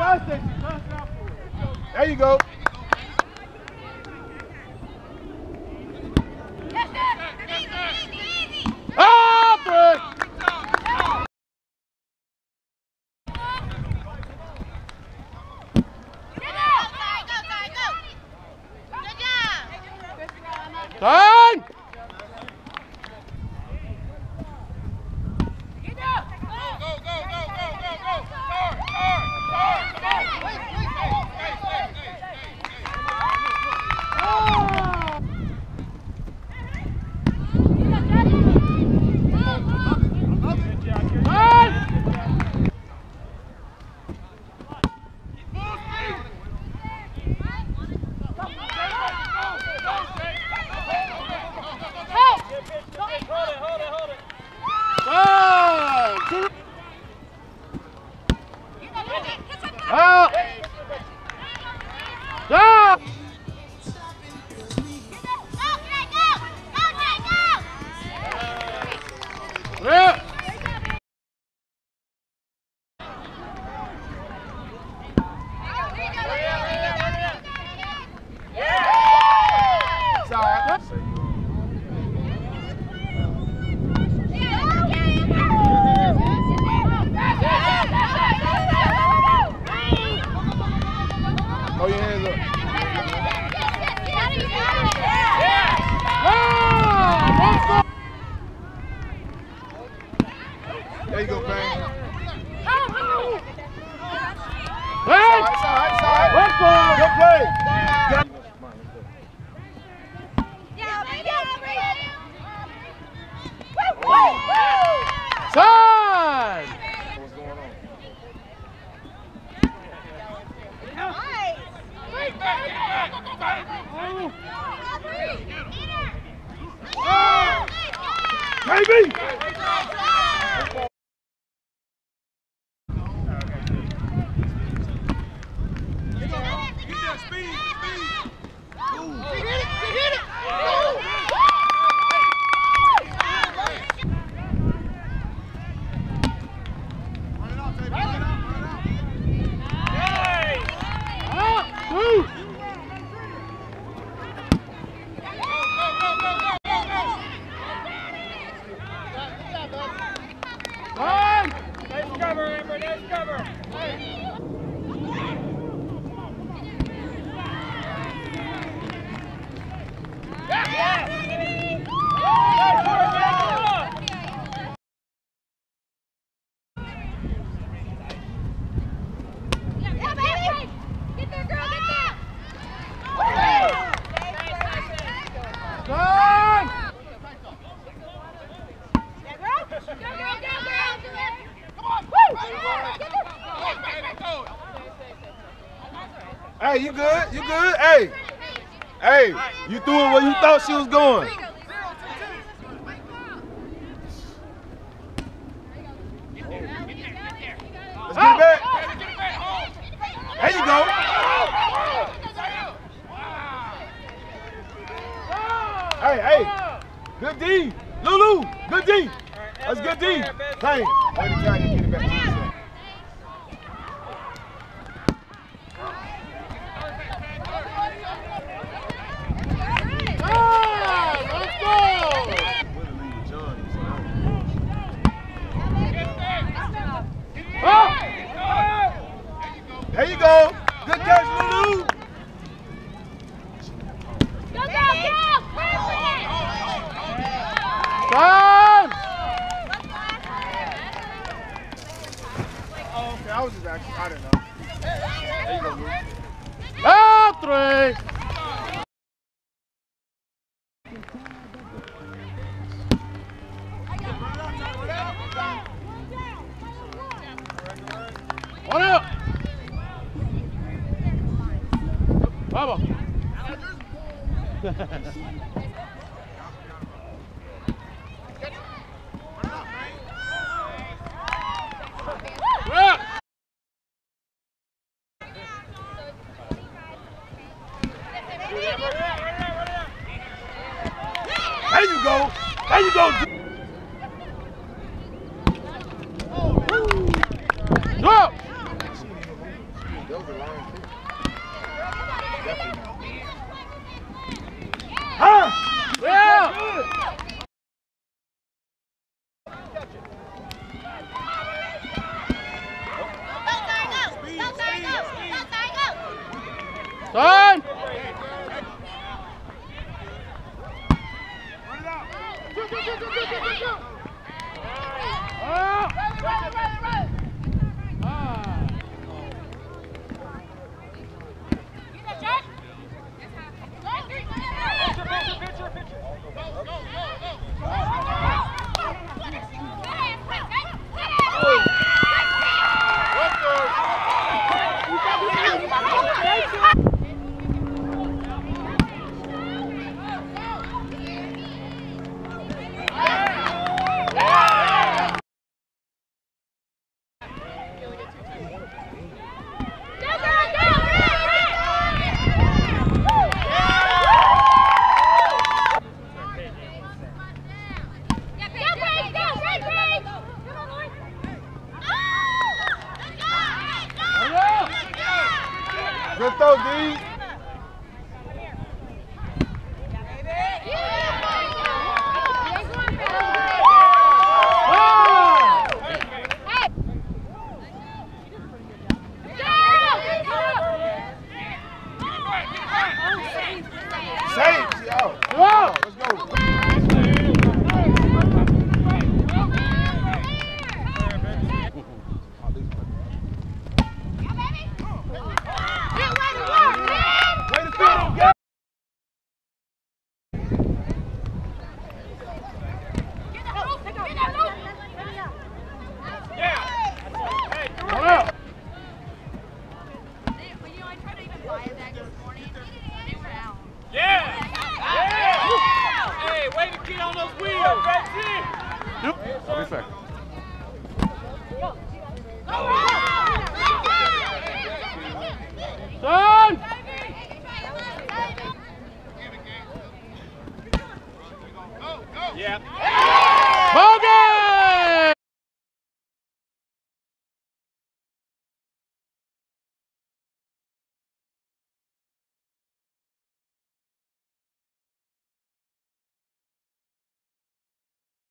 There you go. Oh, three. Time. Throw your hands up. There you go, Payne. Hey! Good play. Time! What's going on? Baby! Hey, you good? You good? Hey. Hey, you threw it where you thought she was going. Let's get it back. There you go. Hey, hey. Good D. Lulu, good D. That's good D. Hey, way to try to get it back to yourself. There you go. Good catch, Lulu. Go! Time! Oh, okay. I was just actually, I didn't know. There you go, Lulu. Oh, three. One up. Vamos. There you go. There you go. Go. Son! Good throw, D. Save. She out. Let's go. Yep. I'll be fair. Son! Yeah.